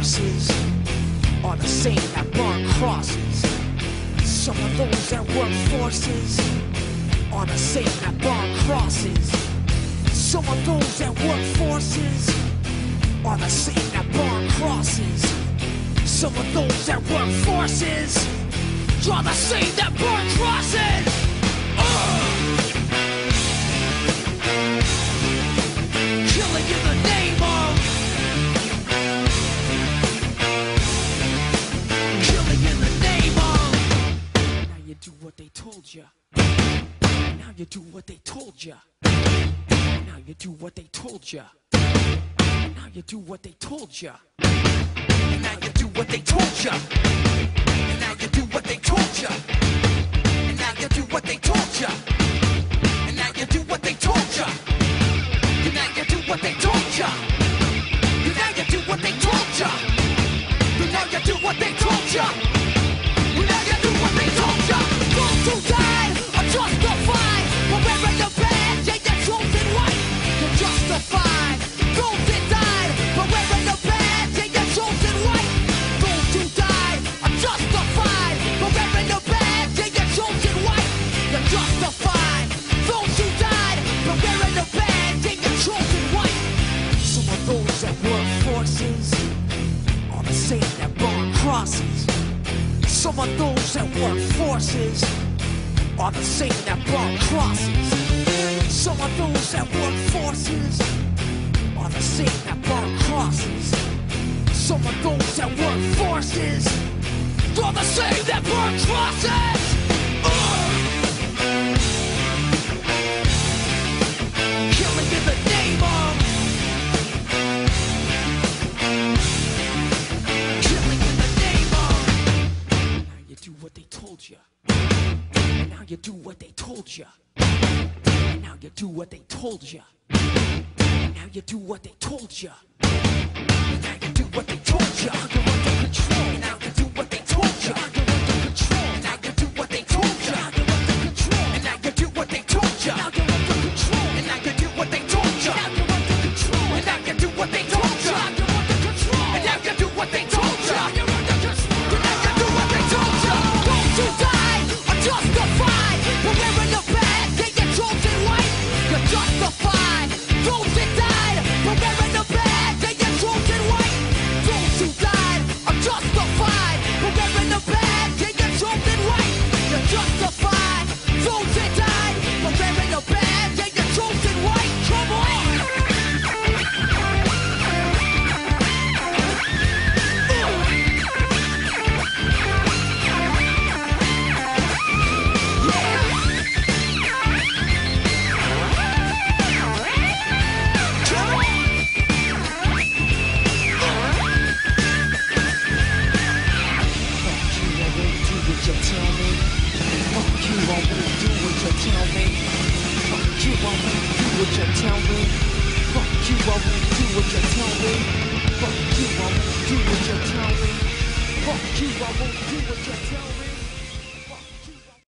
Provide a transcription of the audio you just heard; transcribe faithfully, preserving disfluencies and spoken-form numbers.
forces are the same that burn crosses. Some of those that work forces are the same that burn crosses. Some of those that work forces are the same that burn crosses. Some of those that work forces are the same that burn crosses. Uh! Killing in the name of, killing in the name of. Now you do what they told you. Now you do what they told you. Now you do what they told you. Now you do what they told you. Now you do what they told you. And now you do what they told you. And now you do what they told you. And now you do what they told you. And now you do what they told you. And now you do what they told you. And now you do what they told you. And now you do what they told you. Those who died are justified for wearing the badge and your chosen white. You're justified. Those that died for wearing the badge and your chosen white. Those who died are justified for wearing the badge and your chosen white. You're justified. Those who died for wearing the badge and your chosen white. Some of those that work forces are the same that burn crosses. Some of those that work forces are the same that burn crosses. Some of those that work forces are the same that burn crosses. Some of those that work forces are the same that burn crosses. Uh! Killing in the name of, killing in the name of. Now you do what they told you. Now you do what they told you. Now you do what they told you. Now you do what they told you. Now you do what they told you. You're under control. Now you do what they told you. You're under control. Now you do what they told you. You're under control. And now you do what they told you. Now you're under control. And now you do what they told you. Now you're under control. And now you do what they told you. Now you're under control. And now you do what they told you. Now you're under control. And now you do what they told you. Those who died are justified for wearing the badge and your chosen white. You're justified. Those that died for wearing the badge and your chosen white. Those who died are justified for wearing the badge and your chosen white. You're justified. Those that died for wearing the badge and your chosen white. Come on. What you